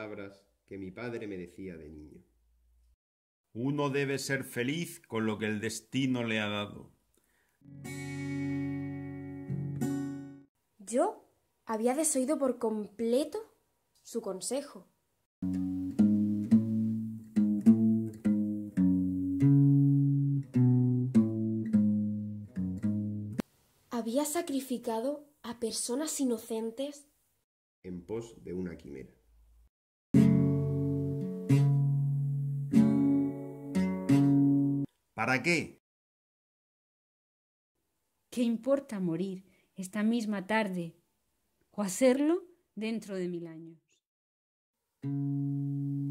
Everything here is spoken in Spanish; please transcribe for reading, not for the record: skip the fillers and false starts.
palabras que mi padre me decía de niño. Uno debe ser feliz con lo que el destino le ha dado. Yo había desoído por completo su consejo. Había sacrificado a personas inocentes en pos de una quimera. ¿Para qué? ¿Qué importa morir esta misma tarde o hacerlo dentro de 1000 años?